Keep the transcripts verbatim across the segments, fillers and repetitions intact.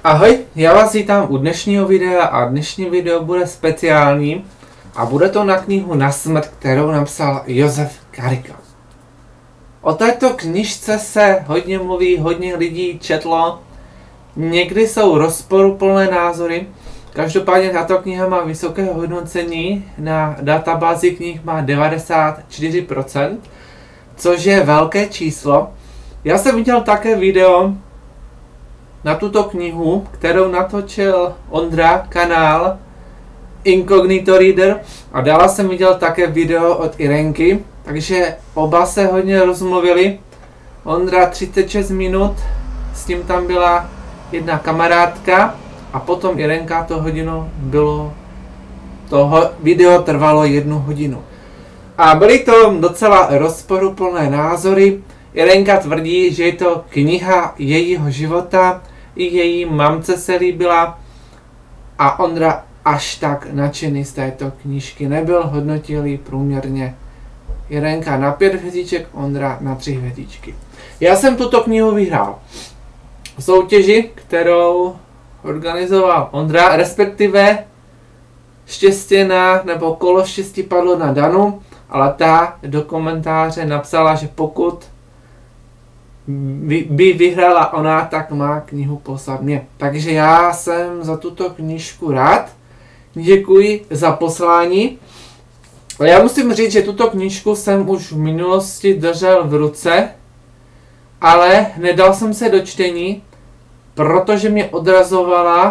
Ahoj, já vás vítám u dnešního videa a dnešní video bude speciální a bude to na knihu Na smrt, kterou napsal Josef Karika. O této knižce se hodně mluví, hodně lidí četlo, někdy jsou rozporuplné názory, každopádně tato kniha má vysoké hodnocení, na databázi knih má devadesát čtyři procent, což je velké číslo. Já jsem viděl také video na tuto knihu, kterou natočil Ondra, kanál Incognito Reader, a dále jsem viděl také video od Irenky, takže oba se hodně rozmluvili. Ondra třicet šest minut, s tím tam byla jedna kamarádka a potom Irenka to hodinu bylo, toho video trvalo jednu hodinu. A byly to docela rozporuplné názory. Irenka tvrdí, že je to kniha jejího života, i její mamce se líbila a Ondra až tak nadšený z této knížky nebyl, hodnotil ji průměrně. Irenka na pět hvězdiček, Ondra na tři hvězdičky. Já jsem tuto knihu vyhrál v soutěži, kterou organizoval Ondra, respektive štěstěná nebo kolo štěstí padlo na Danu, ale ta do komentáře napsala, že pokud by vyhrála ona, tak má knihu poslat mě. Takže já jsem za tuto knížku rád. Děkuji za poslání. Ale já musím říct, že tuto knížku jsem už v minulosti držel v ruce, ale nedal jsem se do čtení, protože mě odrazovala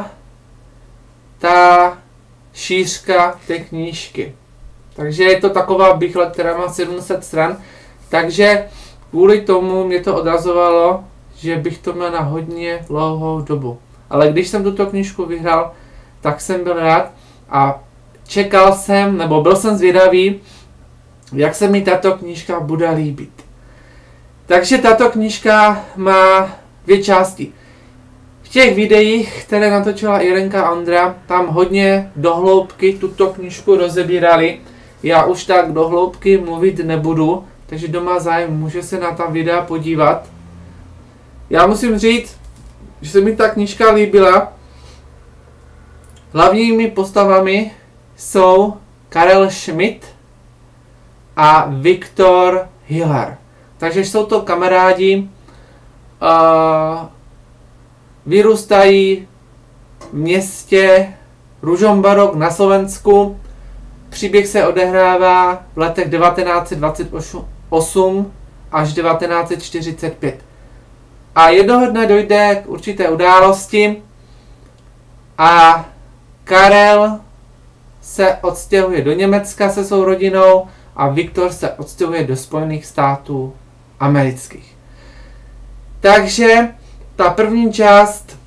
ta šířka té knížky. Takže je to taková bychle, která má sedm set stran, takže kvůli tomu mě to odrazovalo, že bych to měl na hodně dlouhou dobu. Ale když jsem tuto knížku vyhrál, tak jsem byl rád a čekal jsem, nebo byl jsem zvědavý, jak se mi tato knížka bude líbit. Takže tato knížka má dvě části. V těch videích, které natočila Irenka a Ondra, tam hodně dohloubky tuto knížku rozebírali. Já už tak dohloubky mluvit nebudu, takže kdo má zájem, může se na ta videa podívat. Já musím říct, že se mi ta knížka líbila. Hlavními postavami jsou Karel Schmidt a Viktor Hiller. Takže jsou to kamarádi, uh, vyrůstají v městě Ružomberok na Slovensku. Příběh se odehrává v letech devatenáct set dvacet osm až devatenáct set čtyřicet pět. A jednoho dne dojde k určité události a Karel se odstěhuje do Německa se svou rodinou a Viktor se odstěhuje do Spojených států amerických. Takže ta první část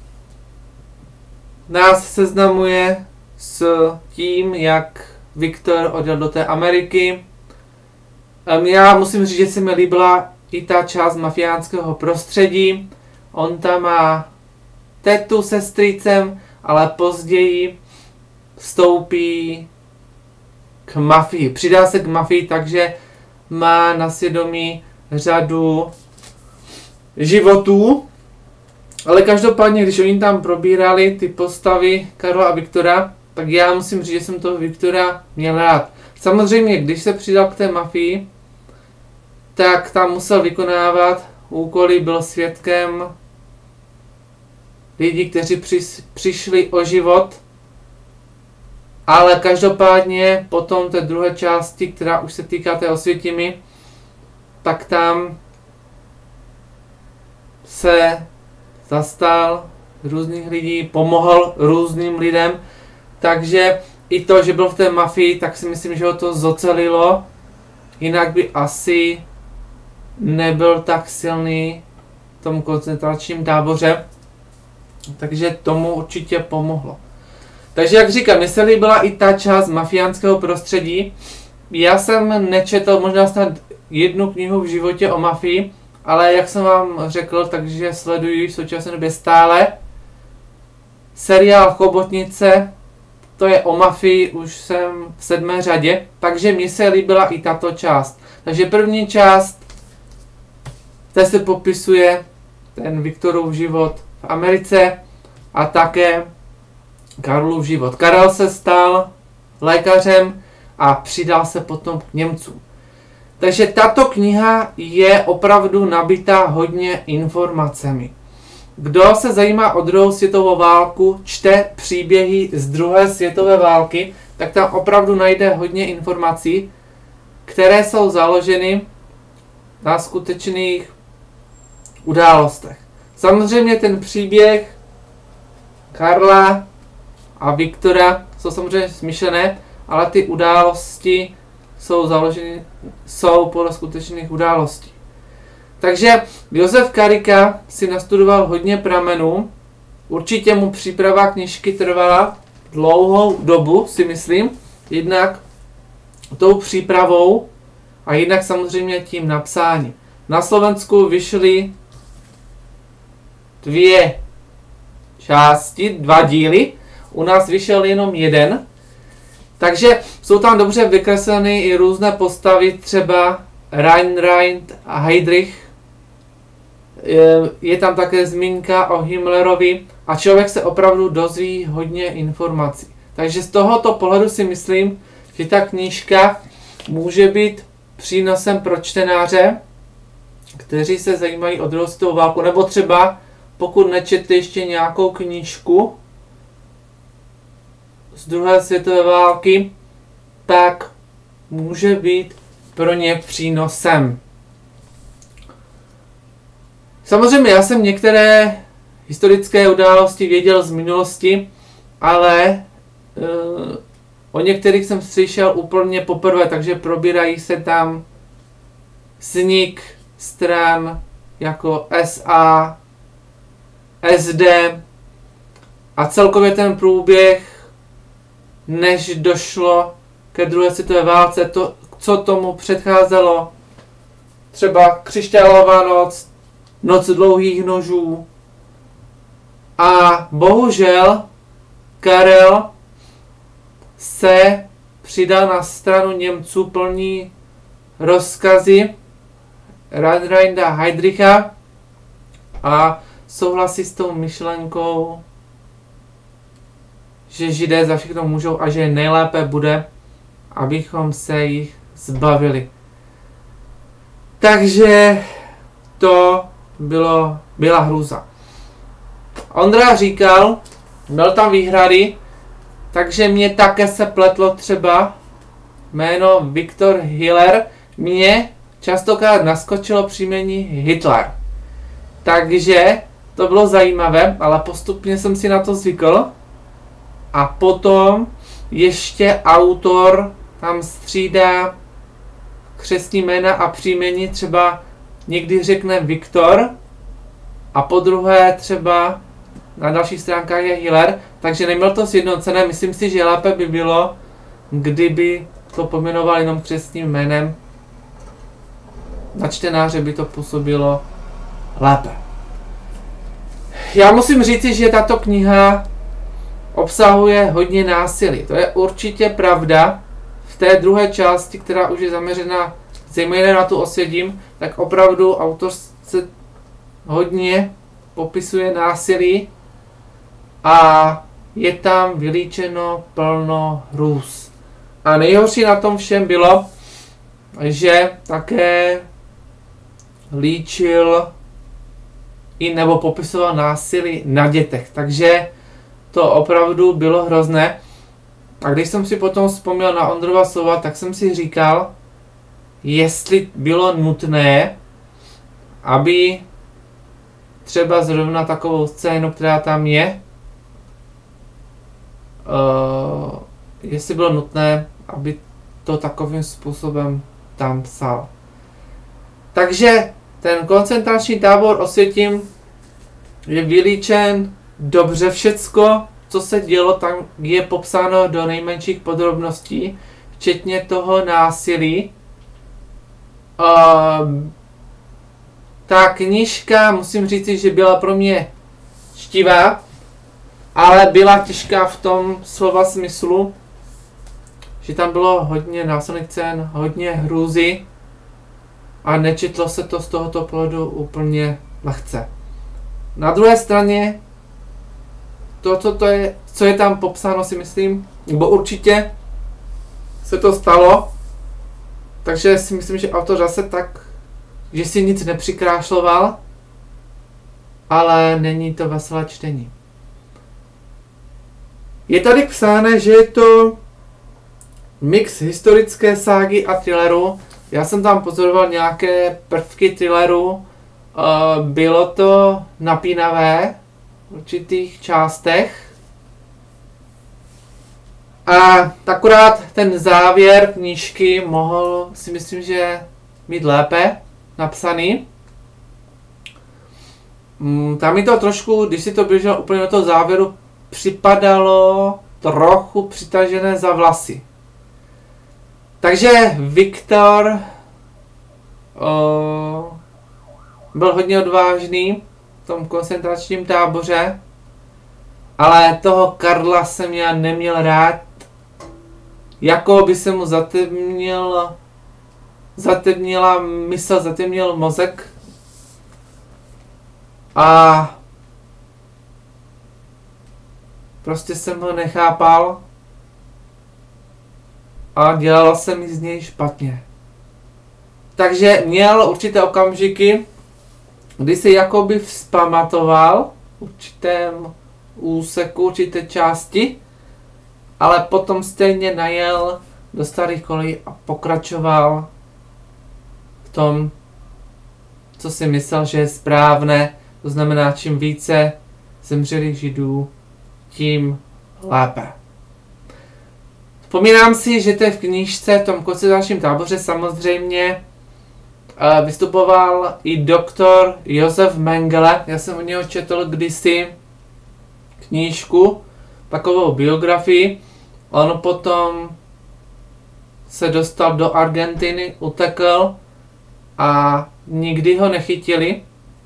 nás seznamuje s tím, jak Viktor odjel do té Ameriky. Já musím říct, že se mi líbila i ta část mafiánského prostředí. On tam má tetu se strýcem, ale později vstoupí k mafii. Přidá se k mafii, takže má na svědomí řadu životů. Ale každopádně, když oni tam probírali ty postavy Karla a Viktora, tak já musím říct, že jsem toho Viktora měl rád. Samozřejmě, když se přidal k té mafii, tak tam musel vykonávat úkoly, byl svědkem lidí, kteří přis, přišli o život. Ale každopádně potom té druhé části, která už se týká té Osvětimi, tak tam se zastal různých lidí, pomohl různým lidem. Takže i to, že byl v té mafii, tak si myslím, že ho to zocelilo. Jinak by asi nebyl tak silný v tom koncentračním táboře. Takže tomu určitě pomohlo. Takže jak říkám, mně se líbila i ta část mafiánského prostředí. Já jsem nečetl možná snad jednu knihu v životě o mafii, ale jak jsem vám řekl, takže sleduji v současné době stále seriál Chobotnice. To je o mafii, už jsem v sedmé řadě, takže mně se líbila i tato část. Takže první část, té se popisuje ten Viktorův život v Americe. a také Karlův život. Karel se stal lékařem a přidal se potom k Němcům. Takže tato kniha je opravdu nabitá hodně informacemi. Kdo se zajímá o druhou světovou válku, čte příběhy z druhé světové války, tak tam opravdu najde hodně informací, které jsou založeny na skutečných událostech. Samozřejmě ten příběh Karla a Viktora jsou samozřejmě smyšlené, ale ty události jsou založeny, jsou podle skutečných událostí. Takže Josef Karika si nastudoval hodně pramenů, určitě mu příprava knížky trvala dlouhou dobu, si myslím, jednak tou přípravou a jednak samozřejmě tím napsáním. Na Slovensku vyšly dvě části, dva díly, u nás vyšel jenom jeden, takže jsou tam dobře vykresleny i různé postavy, třeba Reinrad a Heydrich. Je tam také zmínka o Himmlerovi a člověk se opravdu dozví hodně informací. Takže z tohoto pohledu si myslím, že ta knížka může být přínosem pro čtenáře, kteří se zajímají o druhou světovou válku, nebo třeba pokud nečetli ještě nějakou knížku z druhé světové války, tak může být pro ně přínosem. Samozřejmě já jsem některé historické události věděl z minulosti, ale e, o některých jsem slyšel úplně poprvé, takže probírají se tam vznik stran jako S A, S D a celkově ten průběh, než došlo ke druhé světové válce, to, co tomu předcházelo, třeba Křišťálová noc, Noc dlouhých nožů. A bohužel Karel se přidal na stranu Němců, plní rozkazy Reinrada Heydricha a souhlasí s tou myšlenkou, že Židé za všechno můžou a že nejlépe bude, abychom se jich zbavili. Takže to bylo, byla hrůza. Ondra říkal, byl tam výhrady, takže mě také se pletlo třeba jméno Viktor Hiller, mě častokrát naskočilo příjmení Hitler. Takže to bylo zajímavé, ale postupně jsem si na to zvykl. A potom ještě autor tam střídá křestní jména a příjmení, třeba někdy řekne Viktor a po druhé třeba na dalších stránkách je Hiller, takže neměl to sjednocené. Myslím si, že lépe by bylo, kdyby to pomenoval jenom křestním jménem. Na čtenáře by to působilo lépe. Já musím říci, že tato kniha obsahuje hodně násilí. To je určitě pravda. V té druhé části, která už je zaměřena zejména na tu Osvětim, tak opravdu autor se hodně popisuje násilí a je tam vylíčeno plno hrůz. A nejhorší na tom všem bylo, že také líčil i nebo popisoval násilí na dětech. Takže to opravdu bylo hrozné. A když jsem si potom vzpomněl na Ondrova slova, tak jsem si říkal, jestli bylo nutné, aby třeba zrovna takovou scénu, která tam je, uh, jestli bylo nutné, aby to takovým způsobem tam psal. Takže ten koncentrační tábor Osvětim je vylíčen dobře, všecko, co se dělo, tam je popsáno do nejmenších podrobností, včetně toho násilí. Uh, ta knížka, musím říct, že byla pro mě čtivá, ale byla těžká v tom slova smyslu, že tam bylo hodně násilných scén, hodně hrůzy a nečetlo se to z tohoto pohledu úplně lehce. Na druhé straně to, co, to je, co je tam popsáno, si myslím, nebo určitě se to stalo, takže si myslím, že autor zase tak, že si nic nepřikrášloval, ale není to veselé čtení. Je tady psáno, že je to mix historické ságy a thrilleru. Já jsem tam pozoroval nějaké prvky thrilleru. Bylo to napínavé v určitých částech. A akorát ten závěr knížky mohl, si myslím, že mít lépe napsaný. Tam mi to trošku, když si to běželo úplně do toho závěru, připadalo trochu přitažené za vlasy. Takže Viktor o, byl hodně odvážný v tom koncentračním táboře, ale toho Karla jsem já neměl rád, jako by se mu zatemnil, zatemnila mysl, zatemnil mozek. A prostě jsem ho nechápal a dělalo se mi z něj špatně. Takže měl určité okamžiky, kdy se jakoby vzpamatoval v určitém úseku, určité části, ale potom stejně najel do starých kolejí a pokračoval v tom, co si myslel, že je správné. To znamená, čím více zemřelých Židů, tím lépe. Vzpomínám si, že to je v knížce, v tom koncentračním táboře samozřejmě vystupoval i doktor Josef Mengele. Já jsem o něho četl kdysi knížku, takovou biografii. On potom se dostal do Argentiny, utekl a nikdy ho nechytili.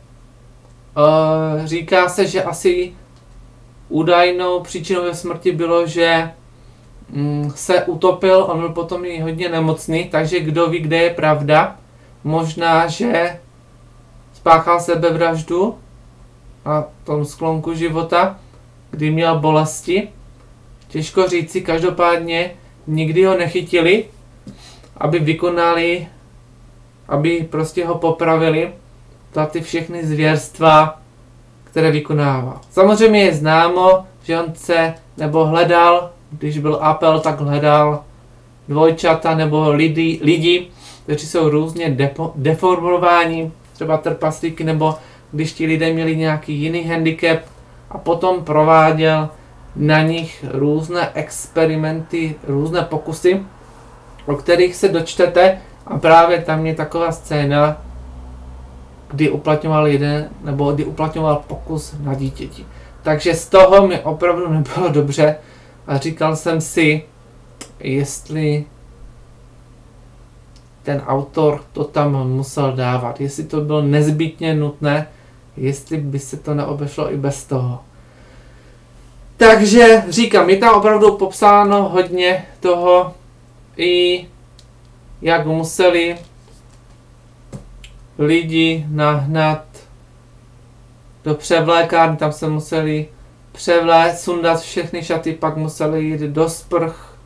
Říká se, že asi údajnou příčinou jeho smrti bylo, že se utopil, on byl potom i hodně nemocný, takže kdo ví, kde je pravda. Možná, že spáchal sebevraždu na tom sklonku života, kdy měl bolesti. Těžko říci, každopádně nikdy ho nechytili, aby vykonali, aby prostě ho popravili za ty všechny zvěrstva, které vykonával. Samozřejmě je známo, že on se nebo hledal, když byl apel, tak hledal dvojčata nebo lidi, lidi, kteří jsou různě depo, deformováni, třeba trpaslíky, nebo když ti lidé měli nějaký jiný handicap, a potom prováděl na nich různé experimenty, různé pokusy, o kterých se dočtete, a právě tam je taková scéna, kdy uplatňoval jeden, nebo kdy uplatňoval pokus na dítěti. Takže z toho mi opravdu nebylo dobře a říkal jsem si, jestli ten autor to tam musel dávat, jestli to bylo nezbytně nutné, jestli by se to neobešlo i bez toho. Takže říkám, je tam opravdu popsáno hodně toho, i jak museli lidi nahnat do převlékárny, tam se museli převléct, sundat všechny šaty, pak museli jít do sprch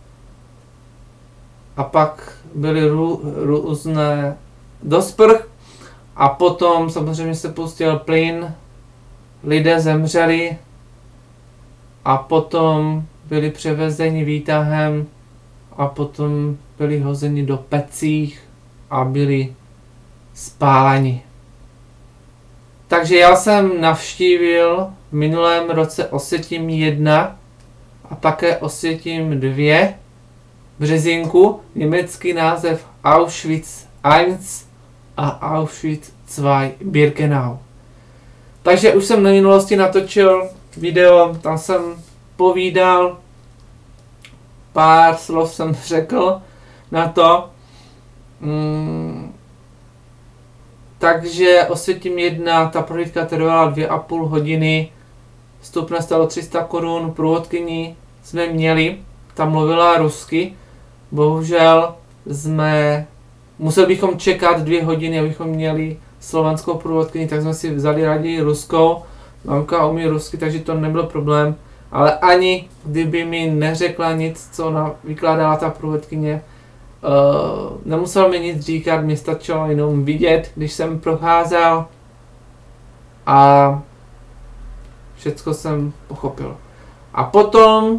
a pak byly rů, různé do sprch a potom samozřejmě se pustil plyn, lidé zemřeli a potom byli převezeni výtahem a potom byli hozeni do pecích a byli spáleni. Takže já jsem navštívil v minulém roce Osvětim jedna a také Osvětim dva Březinku, německý název Auschwitz jedna a Auschwitz dva Birkenau. Takže už jsem na minulosti natočil video, tam jsem povídal, pár slov jsem řekl na to. Hmm. Takže Osvětim jedna, ta prohlídka trvala dvě a půl hodiny, vstupné stalo tři sta korun, průvodkyni jsme měli, ta mluvila rusky, bohužel jsme, museli bychom čekat dvě hodiny, abychom měli slovanskou průvodkyni, tak jsme si vzali raději ruskou, mamka umí rusky, takže to nebyl problém. Ale ani kdyby mi neřekla nic, co ona vykládala ta průvodkyně, uh, nemusel mi nic říkat, mi stačilo jenom vidět, když jsem procházel a všecko jsem pochopil. A potom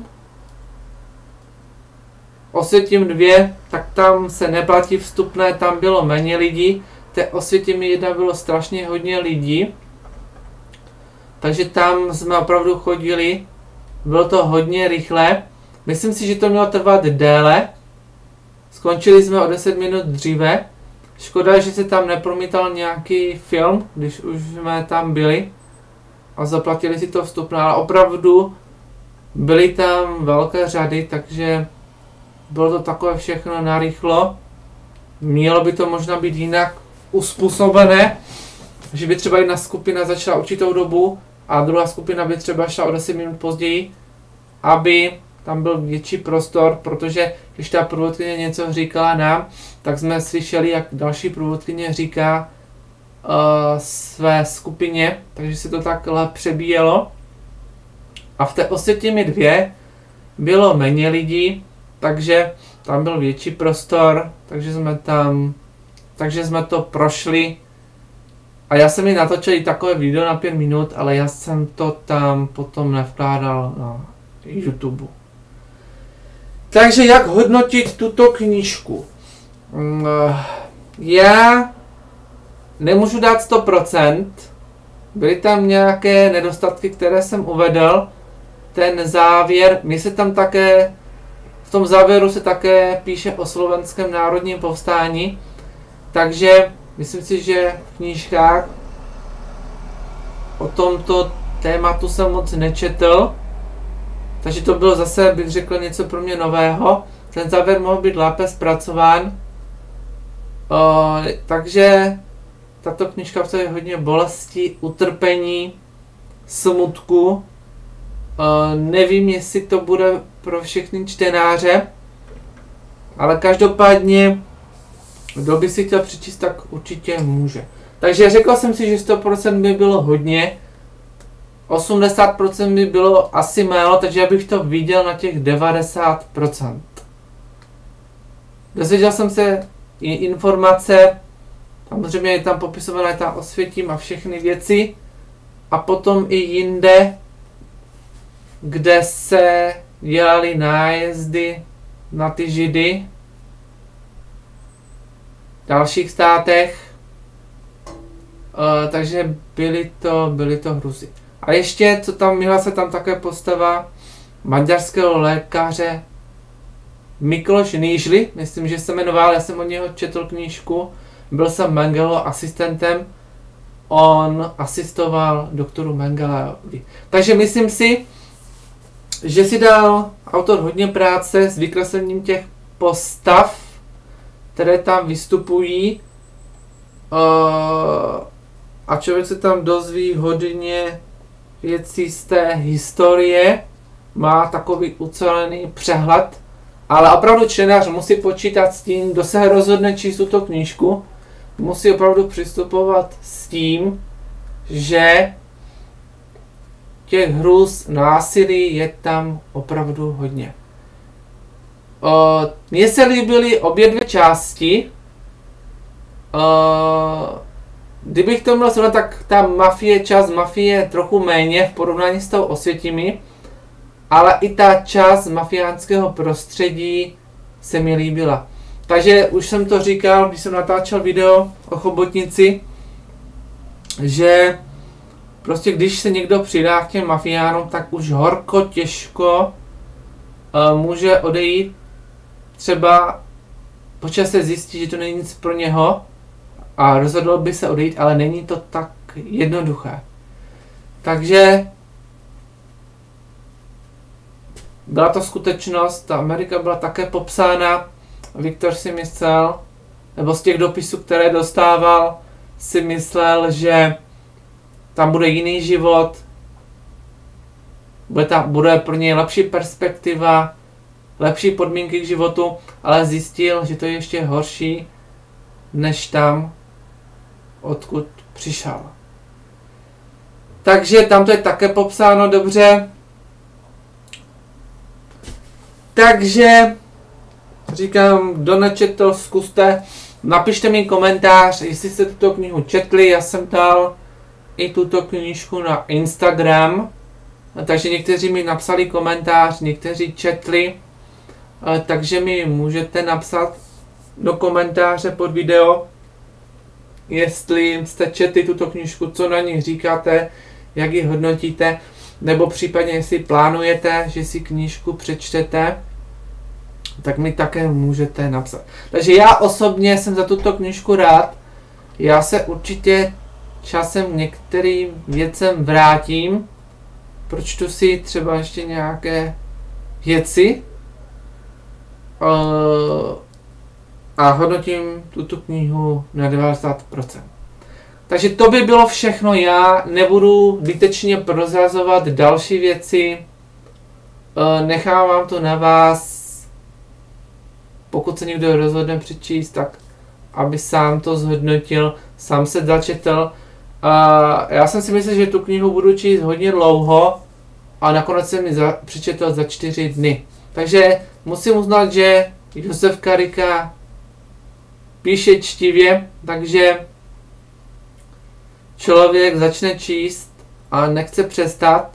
Osvětim dva, tak tam se neplatí vstupné, tam bylo méně lidí. Té Osvětim jedna bylo strašně hodně lidí. Takže tam jsme opravdu chodili. Bylo to hodně rychle. Myslím si, že to mělo trvat déle. Skončili jsme o deset minut dříve. Škoda, že se tam nepromítal nějaký film, když už jsme tam byli. A zaplatili si to vstupné, ale opravdu byly tam velké řady, takže bylo to takové všechno narychlo. Mělo by to možná být jinak uspůsobené, že by třeba jedna skupina začala určitou dobu a druhá skupina by třeba šla o deset minut později, aby tam byl větší prostor, protože když ta průvodkyně něco říkala nám, tak jsme slyšeli, jak další průvodkyně říká uh, své skupině, takže se to takhle přebíjelo. A v té Osvětimi dva bylo méně lidí, takže tam byl větší prostor, takže jsme tam, takže jsme to prošli. A já jsem mi natočil i takové video na pět minut, ale já jsem to tam potom nevkládal na YouTube. Takže jak hodnotit tuto knížku? Já nemůžu dát sto procent. Byly tam nějaké nedostatky, které jsem uvedl. Ten závěr, mi se tam také, v tom závěru se také píše o slovenském národním povstání. Takže myslím si, že v knížkách o tomto tématu jsem moc nečetl. Takže to bylo zase, bych řekl, něco pro mě nového. Ten závěr mohl být lépe zpracován. O, takže tato knížka obsahuje hodně bolesti, utrpení, smutku. O, nevím, jestli to bude pro všechny čtenáře, ale každopádně, kdo by si chtěl přečíst, tak určitě může. Takže řekl jsem si, že sto procent by bylo hodně, osmdesát procent by bylo asi málo, takže já bych to viděl na těch devadesát procent. Dozvěděl jsem se i informace, samozřejmě je tam popisovaná ta Osvětim a všechny věci, a potom i jinde, kde se dělaly nájezdy na ty Židy v dalších státech, uh, takže byly to, byly to hruzy. A ještě, co tam, měla se tam také postava maďarského lékaře Mikloš Nýžly, myslím, že se jmenoval, já jsem od něho četl knížku, byl jsem Mengele asistentem, on asistoval doktoru Mengeleovi. Takže myslím si, že si dal autor hodně práce s vykreslením těch postav, které tam vystupují, a člověk se tam dozví hodně věcí z té historie, má takový ucelený přehled, ale opravdu čtenář musí počítat s tím, kdo se rozhodne číst tuto knížku, musí opravdu přistupovat s tím, že těch hrůz, násilí je tam opravdu hodně. Mně se líbily obě dvě části. O, kdybych to měl srovnat, tak ta mafie, část mafie je trochu méně v porovnání s tou Osvětimi, ale i ta část mafiánského prostředí se mi líbila. Takže už jsem to říkal, když jsem natáčel video o Chobotnici, že prostě když se někdo přidá k těm mafiánům, tak už horko těžko uh, může odejít. Třeba počas se zjistí, že to není nic pro něho a rozhodl by se odejít, ale není to tak jednoduché. Takže byla to skutečnost, ta Amerika byla také popsána. Viktor si myslel, nebo z těch dopisů, které dostával, si myslel, že tam bude jiný život, bude, tam, bude pro něj lepší perspektiva, lepší podmínky k životu, ale zjistil, že to je ještě horší, než tam, odkud přišel. Takže tam to je také popsáno dobře. Takže říkám, kdo nečetl, zkuste. Napište mi komentář, jestli jste tuto knihu četli. Já jsem dal i tuto knížku na Instagram. Takže někteří mi napsali komentář, někteří četli. Takže mi můžete napsat do komentáře pod video, jestli jste četli tuto knížku, co na ní říkáte, jak ji hodnotíte, nebo případně jestli plánujete, že si knížku přečtete, tak mi také můžete napsat. Takže já osobně jsem za tuto knížku rád. Já se určitě časem některým věcem vrátím, pročtu si třeba ještě nějaké věci a hodnotím tuto knihu na devadesát procent. Takže to by bylo všechno. Já nebudu zbytečně prozrazovat další věci. Nechávám to na vás. Pokud se někdo rozhodne přečíst, tak aby sám to zhodnotil, sám se začetl. A já jsem si myslel, že tu knihu budu číst hodně dlouho a nakonec jsem ji za, přečetl za čtyři dny. Takže musím uznat, že Josef Karika píše čtivě, takže člověk začne číst a nechce přestat,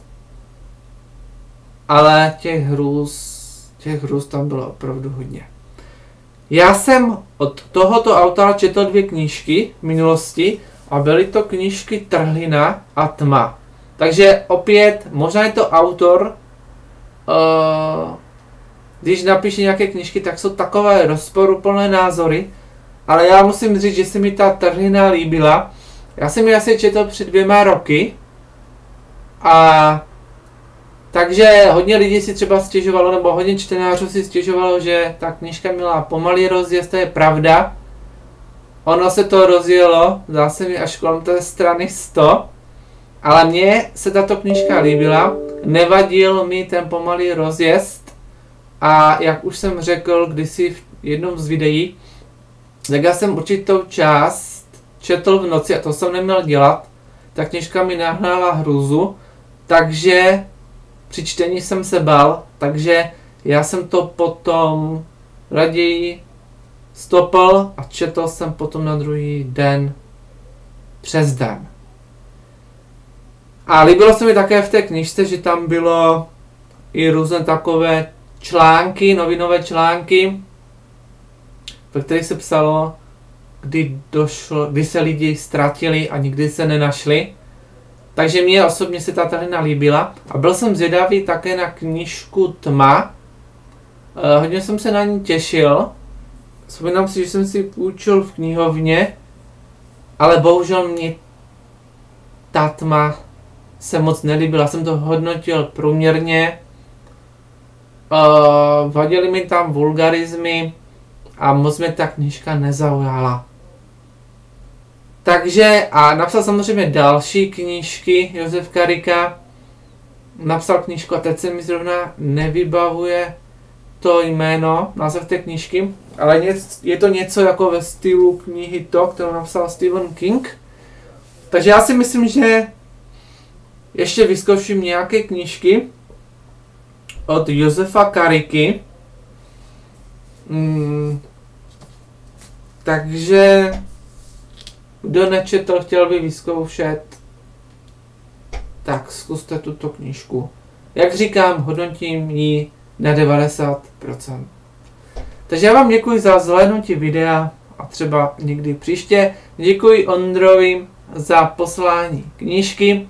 ale těch hrůz, těch hrůz tam bylo opravdu hodně. Já jsem od tohoto autora četl dvě knížky v minulosti a byly to knížky Trhlina a Tma. Takže opět, možná je to autor, uh, když napíše nějaké knížky, tak jsou takové rozporuplné názory, ale já musím říct, že se mi ta Trhlina líbila. Já jsem ji asi četl před dvěma roky a takže hodně lidí si třeba stěžovalo, nebo hodně čtenářů si stěžovalo, že ta knížka měla pomalý rozjezd, to je pravda. Ono se to rozjelo, zdá se mi až kolem té strany sto, ale mně se tato knížka líbila, nevadil mi ten pomalý rozjezd a jak už jsem řekl kdysi v jednom z videí, tak já jsem určitou část četl v noci a to jsem neměl dělat, ta knížka mi nahnala hrůzu, takže při čtení jsem se bál, takže já jsem to potom raději stopl a četl jsem potom na druhý den přes den. A líbilo se mi také v té knižce, že tam bylo i různé takové články, novinové články, ve kterých se psalo, kdy došlo, kdy se lidi ztratili a nikdy se nenašli. Takže mě osobně se ta Trhlina líbila a byl jsem zvědavý také na knížku Tma. E, hodně jsem se na ní těšil. Vzpomínám si, že jsem si půjčil v knihovně, ale bohužel mě ta Tma se moc nelíbila. Jsem to hodnotil průměrně. E, vadily mi tam vulgarizmy a moc mě ta knížka nezaujala. Takže a napsal samozřejmě další knížky Josef Karika. Napsal knížku a teď se mi zrovna nevybavuje to jméno, název té knížky, ale je to něco jako ve stylu knihy To, kterou napsal Stephen King. Takže já si myslím, že ještě vyzkouším nějaké knížky od Josefa Kariky. Hmm. Takže kdo nečetl, chtěl by vyzkoušet, tak zkuste tuto knížku. Jak říkám, hodnotím ji na devadesát procent. Takže já vám děkuji za zhlédnutí videa a třeba někdy příště. Děkuji Ondrovi za poslání knížky.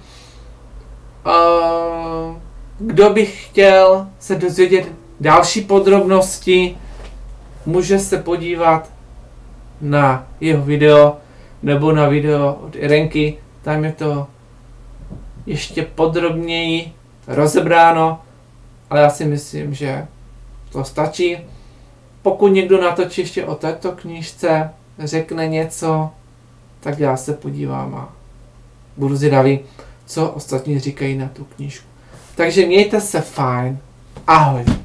Kdo by chtěl se dozvědět další podrobnosti, může se podívat na jeho video nebo na video od Irenky, tam je to ještě podrobněji rozebráno, ale já si myslím, že to stačí. Pokud někdo natočí ještě o této knížce, řekne něco, tak já se podívám a budu zvědavý, co ostatní říkají na tu knížku. Takže mějte se fajn. Ahoj.